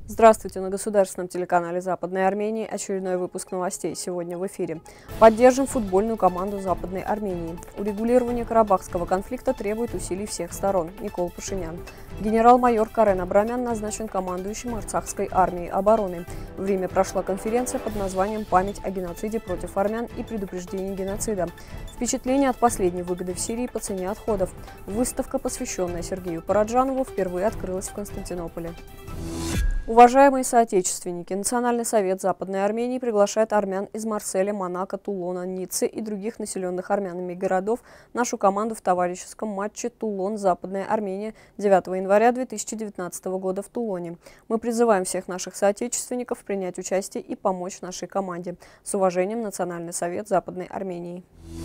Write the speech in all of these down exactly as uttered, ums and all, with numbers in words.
Здравствуйте! На государственном телеканале Западной Армении очередной выпуск новостей сегодня в эфире. Поддержим футбольную команду Западной Армении. Урегулирование карабахского конфликта требует усилий всех сторон. Никол Пашинян. Генерал-майор Карен Абрамян назначен командующим Арцахской армией обороны. В Риме прошла конференция под названием «Память о геноциде против армян и предупреждение геноцида». Впечатление от последней выгоды в Сирии по цене отходов. Выставка, посвященная Сергею Параджанову, впервые открылась в Константинополе. Уважаемые соотечественники, Национальный совет Западной Армении приглашает армян из Марселя, Монако, Тулона, Ниццы и других населенных армянами городов нашу команду в товарищеском матче Тулон-Западная Армения девятого января две тысячи девятнадцатого года в Тулоне. Мы призываем всех наших соотечественников принять участие и помочь нашей команде. С уважением, Национальный совет Западной Армении.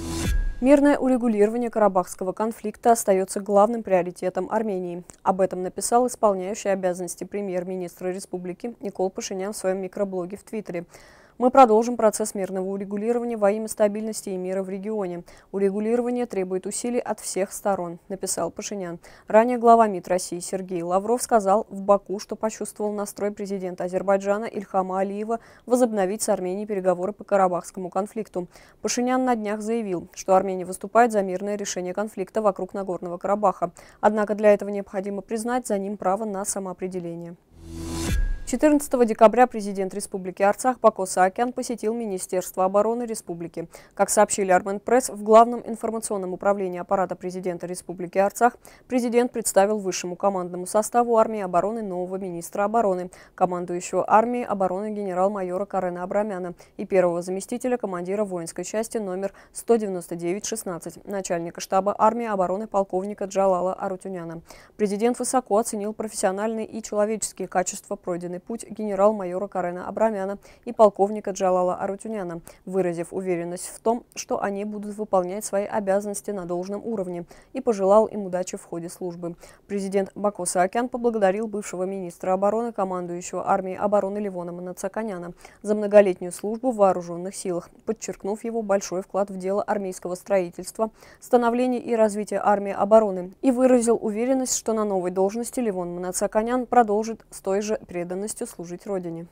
Мирное урегулирование карабахского конфликта остается главным приоритетом Армении. Об этом написал исполняющий обязанности премьер-министра республики Никол Пашинян в своем микроблоге в Твиттере. Мы продолжим процесс мирного урегулирования во имя стабильности и мира в регионе. Урегулирование требует усилий от всех сторон, написал Пашинян. Ранее глава МИД России Сергей Лавров сказал в Баку, что почувствовал настрой президента Азербайджана Ильхама Алиева возобновить с Арменией переговоры по карабахскому конфликту. Пашинян на днях заявил, что Армения выступает за мирное решение конфликта вокруг Нагорного Карабаха. Однако для этого необходимо признать за ним право на самоопределение. четырнадцатого декабря президент Республики Арцах Бако Саакян посетил Министерство обороны Республики. Как сообщили Арменпресс, в Главном информационном управлении аппарата президента Республики Арцах президент представил высшему командному составу армии обороны нового министра обороны, командующего армией обороны генерал-майора Карена Абрамяна и первого заместителя командира воинской части номер сто девяносто девять шестнадцать, начальника штаба армии обороны полковника Джалала Арутюняна. Президент высоко оценил профессиональные и человеческие качества пройденной путь генерал-майора Карена Абрамяна и полковника Джалала Арутюняна, выразив уверенность в том, что они будут выполнять свои обязанности на должном уровне, и пожелал им удачи в ходе службы. Президент Бако Саакян поблагодарил бывшего министра обороны, командующего армией обороны Левона Манацаканяна за многолетнюю службу в вооруженных силах, подчеркнув его большой вклад в дело армейского строительства, становления и развития армии обороны, и выразил уверенность, что на новой должности Левон Манацаканян продолжит с той же преданностью служить Родине.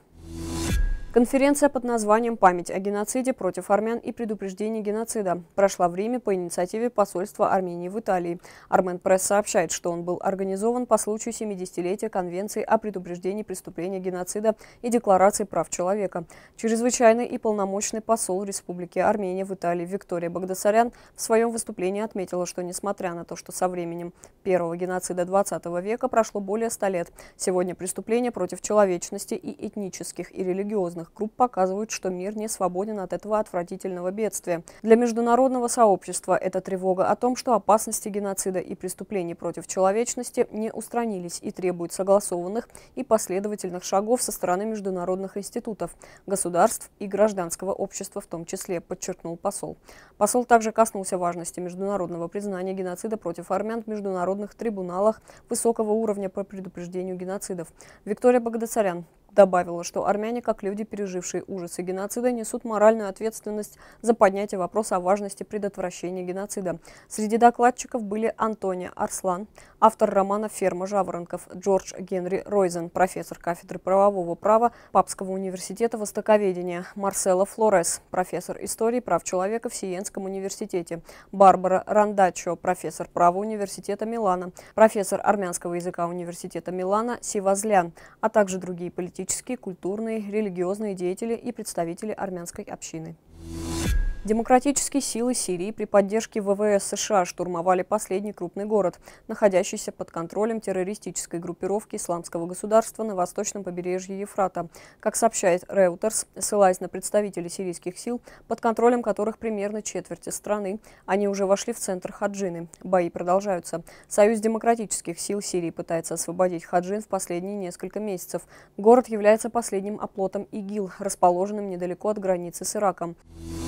Конференция под названием «Память о геноциде против армян и предупреждение геноцида» прошла в Риме по инициативе посольства Армении в Италии. Арменпресс сообщает, что он был организован по случаю семидесятилетия Конвенции о предупреждении преступления геноцида и Декларации прав человека. Чрезвычайный и полномочный посол Республики Армения в Италии Виктория Багдасарян в своем выступлении отметила, что несмотря на то, что со временем первого геноцида двадцатого века прошло более ста лет, сегодня преступления против человечности и этнических и религиозных групп показывают, что мир не свободен от этого отвратительного бедствия. Для международного сообщества это тревога о том, что опасности геноцида и преступлений против человечности не устранились и требуют согласованных и последовательных шагов со стороны международных институтов, государств и гражданского общества в том числе, подчеркнул посол. Посол также коснулся важности международного признания геноцида против армян в международных трибуналах высокого уровня по предупреждению геноцидов. Виктория Багдасарян добавила, что армяне, как люди, пережившие ужасы геноцида, несут моральную ответственность за поднятие вопроса о важности предотвращения геноцида. Среди докладчиков были Антония Арслан, автор романа «Ферма жаворонков», Джордж Генри Ройзен, профессор кафедры правового права Папского университета востоковедения, Марсело Флорес, профессор истории прав человека в Сиенском университете, Барбара Рандачо, профессор права университета Милана, профессор армянского языка университета Милана Сивазлян, а также другие политические политические, культурные, религиозные деятели и представители армянской общины. Демократические силы Сирии при поддержке ВВС США штурмовали последний крупный город, находящийся под контролем террористической группировки Исламского государства на восточном побережье Ефрата. Как сообщает Reuters, ссылаясь на представителей сирийских сил, под контролем которых примерно четверти страны, они уже вошли в центр Хаджины. Бои продолжаются. Союз демократических сил Сирии пытается освободить Хаджин в последние несколько месяцев. Город является последним оплотом ИГИЛ, расположенным недалеко от границы с Ираком. В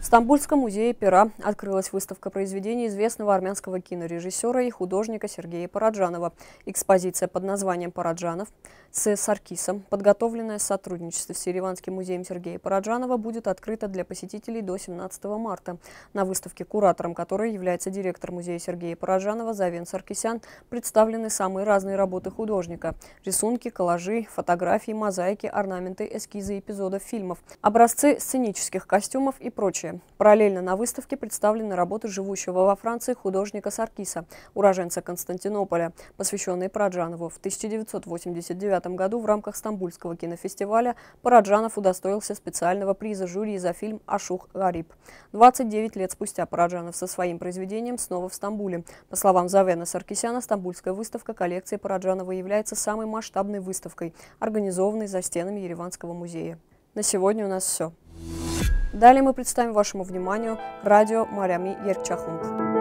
В Стамбульском музее пера открылась выставка произведений известного армянского кинорежиссера и художника Сергея Параджанова. Экспозиция под названием «Параджанов» с Саркисом, подготовленная в сотрудничестве с Ереванским музеем Сергея Параджанова, будет открыта для посетителей до семнадцатого марта. На выставке, куратором которой является директор музея Сергея Параджанова Завен Саркисян, представлены самые разные работы художника – рисунки, коллажи, фотографии, мозаики, орнаменты, эскизы эпизодов фильмов, образцы сценических костюмов и прочее. Параллельно на выставке представлены работы живущего во Франции художника Саркиса, уроженца Константинополя, посвященные Параджанову. В тысяча девятьсот восемьдесят девятом году в рамках Стамбульского кинофестиваля Параджанов удостоился специального приза жюри за фильм «Ашух Гариб». двадцать девять лет спустя Параджанов со своим произведением снова в Стамбуле. По словам Завена Саркисяна, стамбульская выставка коллекции Параджанова является самой масштабной выставкой, организованной за стенами Ереванского музея. На сегодня у нас все. Далее мы представим вашему вниманию радио Марями Еркчахунг.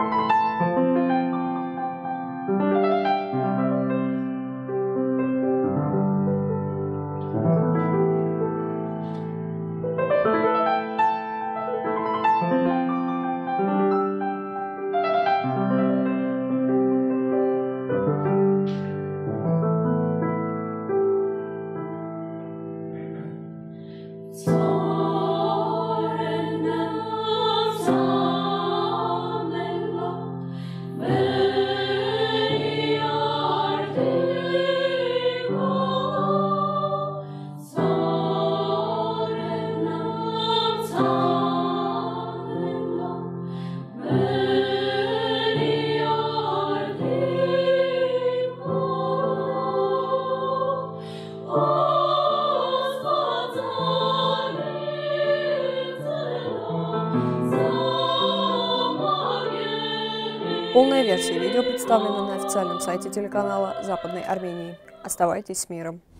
Полная версия видео представлена на официальном сайте телеканала Западной Армении. Оставайтесь с миром.